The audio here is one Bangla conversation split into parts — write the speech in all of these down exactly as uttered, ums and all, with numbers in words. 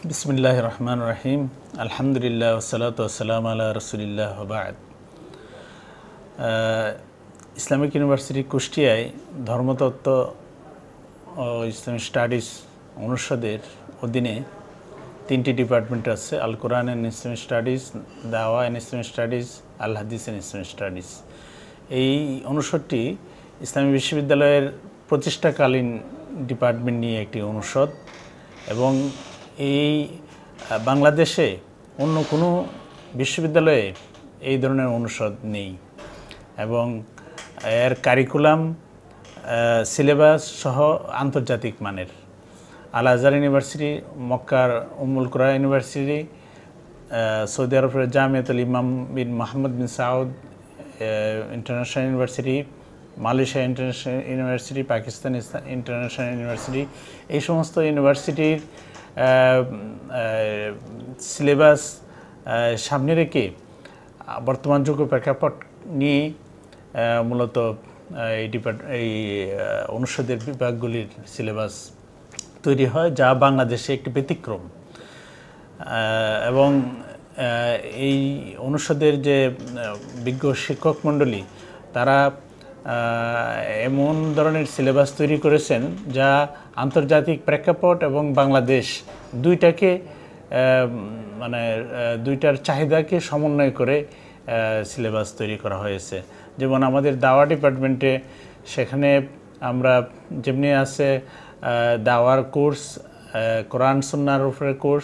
বিসমিল্লাহির রহমানির রহিম আলহামদুলিল্লাহ ওয়াসসালাতু ওয়াসসালামু আলা রাসূলিল্লাহ ওয়া বা'দ। ইসলামিক ইউনিভার্সিটি কুষ্টিয়ায় ধর্মতত্ত্ব ও ইসলামিক স্টাডিজ অনুষদের অধীনে তিনটি ডিপার্টমেন্ট আছে: আল কোরআন অ্যান্ড ইসলামিক স্টাডিজ, দাওয়া অ্যান্ড ইসলামিক স্টাডিজ, আল হাদিস অ্যান্ড ইসলামিক স্টাডিজ। এই অনুষদটি ইসলামী বিশ্ববিদ্যালয়ের প্রতিষ্ঠাকালীন ডিপার্টমেন্ট নিয়ে একটি অনুষদ এবং এই বাংলাদেশে অন্য কোনো বিশ্ববিদ্যালয়ে এই ধরনের অনুষদ নেই এবং এর কারিকুলাম সিলেবাস সহ আন্তর্জাতিক মানের। আল আজহার ইউনিভার্সিটি, মক্কার উম্মুল কুরা ইউনিভার্সিটি, সৌদি আরবের জামিয়াতুল ইমাম বিন মোহাম্মদ বিন সাউদ international university, Malaysia international university, Pakistan international university, এই সমস্ত ইউনিভার্সিটির সিলেবাস সামনে রেখে বর্তমান যুগ প্রেক্ষাপট নিয়ে মূলত এই ডিপার্ট এই অনুষদের বিভাগগুলির সিলেবাস তৈরি হয়, যা বাংলাদেশে একটি ব্যতিক্রম। এবং এই অনুষদের যে বিজ্ঞ শিক্ষক মণ্ডলী, তারা এমন ধরনের সিলেবাস তৈরি করেছেন যা আন্তর্জাতিক প্রেক্ষাপট এবং বাংলাদেশ দুইটাকে মানে দুইটার চাহিদাকে সমন্বয় করে সিলেবাস তৈরি করা হয়েছে। যেমন আমাদের দাওয়া ডিপার্টমেন্টে, সেখানে আমরা যেমনি আছে দাওয়ার কোর্স, কোরআন সুন্নাহর উপরে কোর্স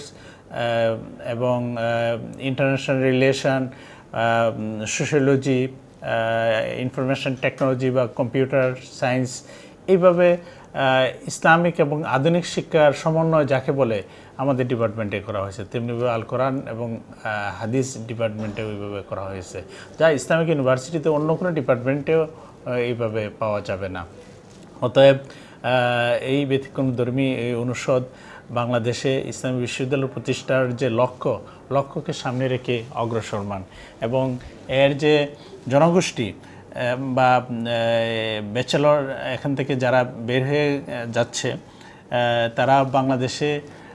এবং international relation, sociology, information technology বা কম্পিউটার সায়েন্স, এইভাবে ইসলামিক এবং আধুনিক শিক্ষার সমন্বয় যাকে বলে আমাদের ডিপার্টমেন্টে করা হয়েছে, তেমনিভাবে আল কোরআন এবং হাদিস ডিপার্টমেন্টে ওইভাবে করা হয়েছে, যা ইসলামিক ইউনিভার্সিটিতে অন্য কোনো ডিপার্টমেন্টেও এইভাবে পাওয়া যাবে না। অতএব এই ব্যতিক্রমধর্মী এই অনুষদ বাংলাদেশে ইসলামী বিশ্ববিদ্যালয় প্রতিষ্ঠার যে লক্ষ্য লক্ষ্যকে সামনে রেখে অগ্রসরমান এবং এর যে জনগোষ্ঠী বা ব্যাচেলর এখান থেকে যারা বের হয়ে যাচ্ছে, তারা বাংলাদেশে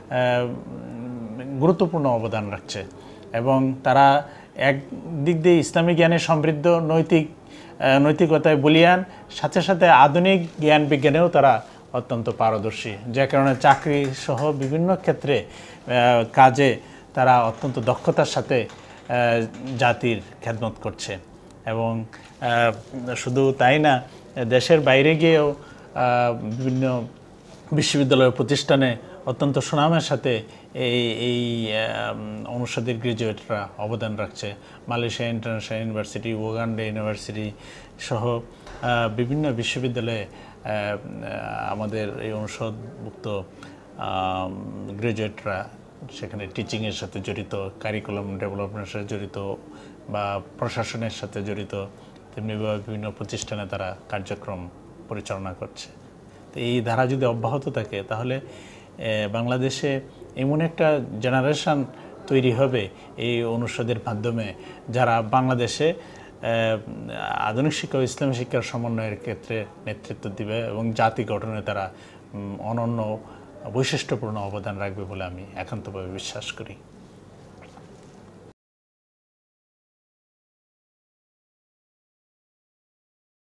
গুরুত্বপূর্ণ অবদান রাখছে এবং তারা এক দিক দিয়ে ইসলামী জ্ঞানে সমৃদ্ধ, নৈতিক নৈতিকতায় বলীয়ান, সাথে সাথে আধুনিক জ্ঞান বিজ্ঞানেও তারা অত্যন্ত পারদর্শী, যে কারণে চাকরি সহ বিভিন্ন ক্ষেত্রে কাজে তারা অত্যন্ত দক্ষতার সাথে জাতির খেদমত করছে। এবং শুধু তাই না, দেশের বাইরে গিয়েও বিভিন্ন বিশ্ববিদ্যালয় প্রতিষ্ঠানে অত্যন্ত সুনামের সাথে এই এই অনুষদের গ্রাজুয়েটরা অবদান রাখছে। Malaysia international university, Uganda university সহ বিভিন্ন বিশ্ববিদ্যালয়ে আমাদের এই অনুষদভুক্ত গ্রাজুয়েটরা সেখানে টিচিংয়ের সাথে জড়িত, কারিকুলাম ডেভেলপমেন্টের সাথে জড়িত বা প্রশাসনের সাথে জড়িত, তেমনিভাবে বিভিন্ন প্রতিষ্ঠানে তারা কার্যক্রম পরিচালনা করছে। তো এই ধারা যদি অব্যাহত থাকে, তাহলে বাংলাদেশে এমন একটা জেনারেশন তৈরি হবে এই অনুষদের মাধ্যমে, যারা বাংলাদেশে আধুনিক শিক্ষা ও ইসলামী শিক্ষার সমন্বয়ের ক্ষেত্রে নেতৃত্ব দিবে এবং জাতি গঠনে তারা অনন্য বৈশিষ্ট্যপূর্ণ অবদান রাখবে বলে আমি একান্তভাবে বিশ্বাস করি।